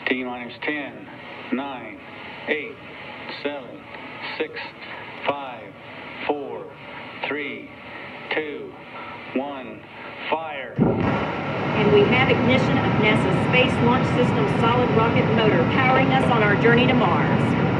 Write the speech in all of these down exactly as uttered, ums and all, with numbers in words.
T minus ten, nine, eight, seven, six, five, four, three, two, one, fire. And we have ignition of NASA's Space Launch System solid rocket motor powering us on our journey to Mars.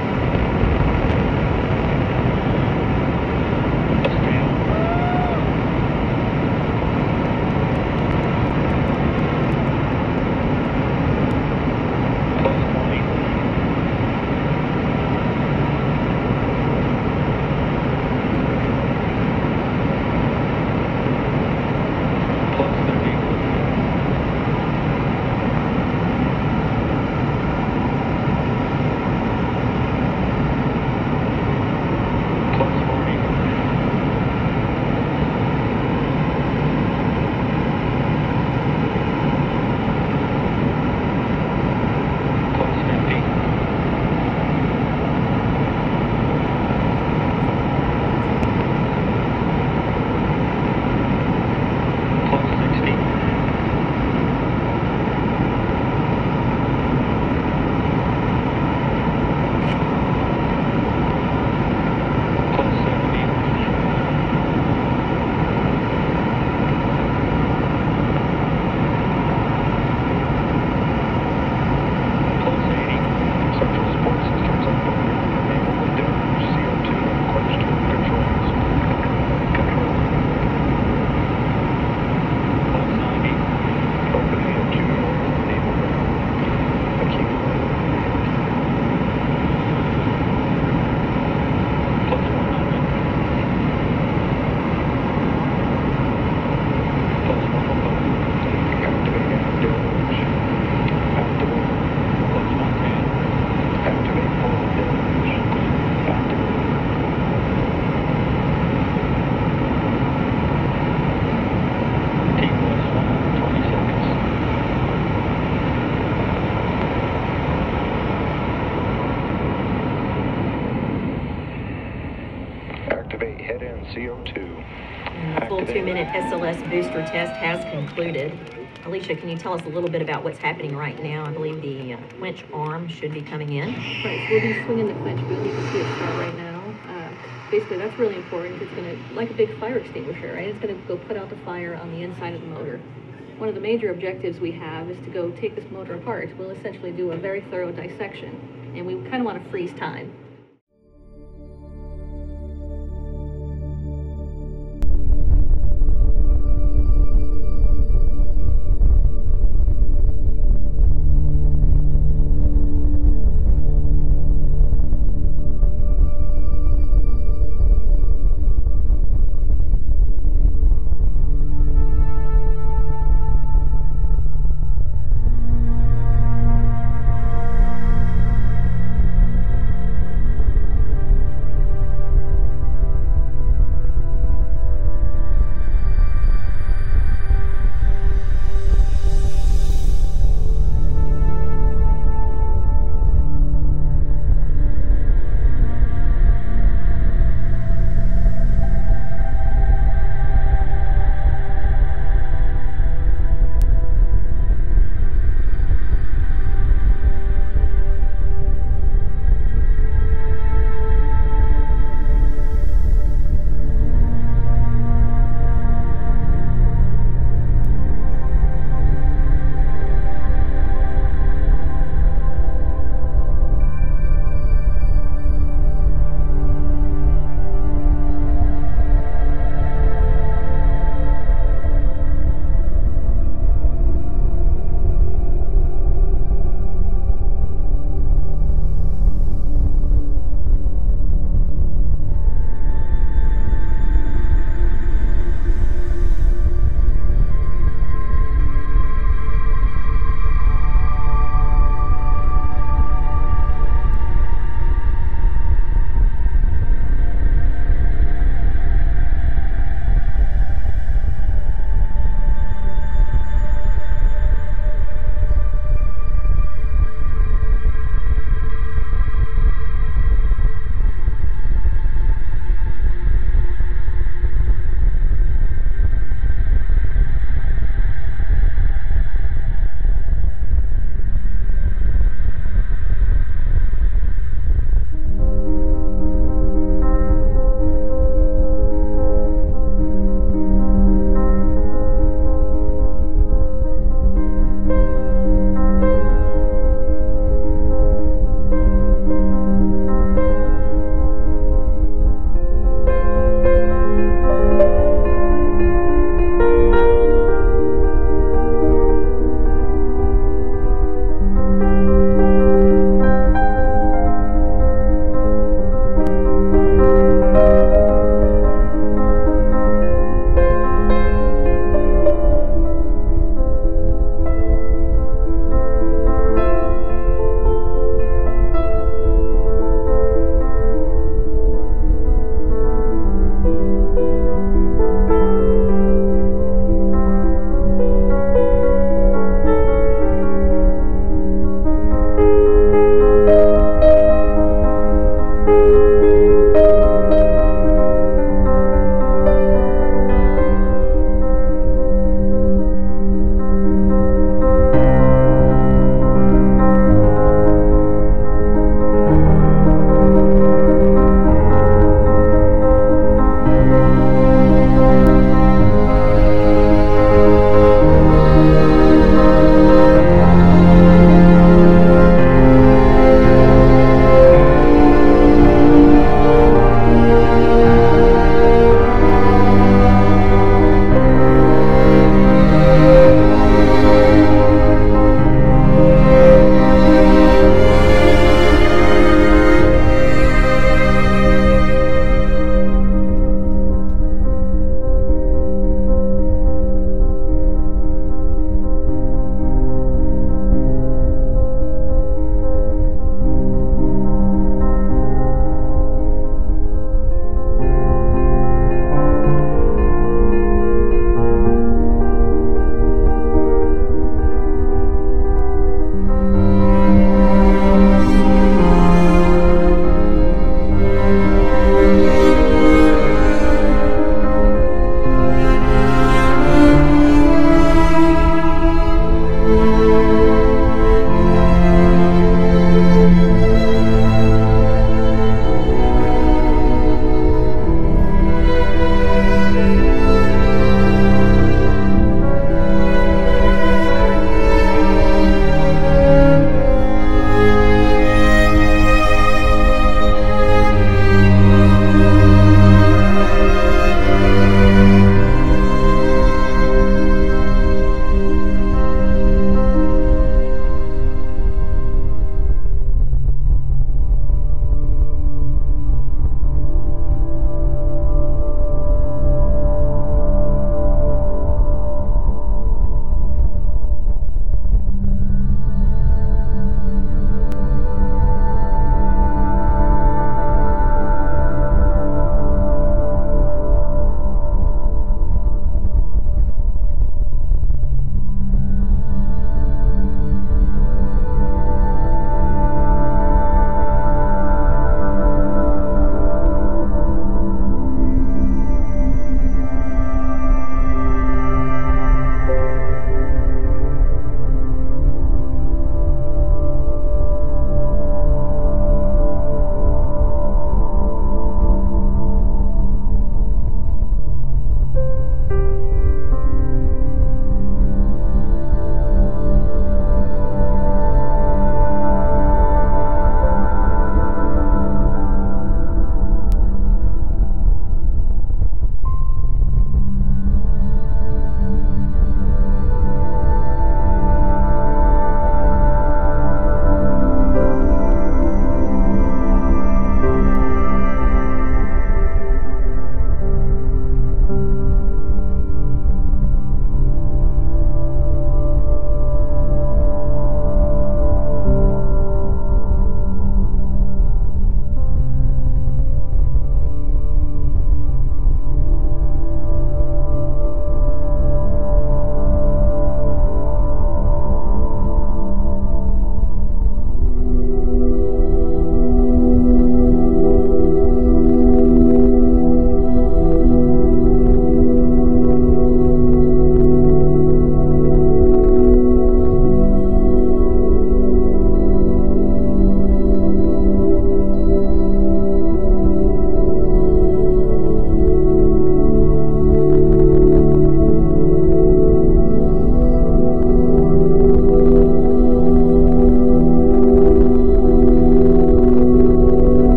Activate head-end C O two. And the full two-minute S L S booster test has concluded. Alicia, can you tell us a little bit about what's happening right now? I believe the uh, quench arm should be coming in. Right, so we'll be swinging the quench boom. You can see it start right now. Uh, basically, that's really important. It's going to, like a big fire extinguisher, right? It's going to go put out the fire on the inside of the motor. One of the major objectives we have is to go take this motor apart. We'll essentially do a very thorough dissection, and we kind of want to freeze time.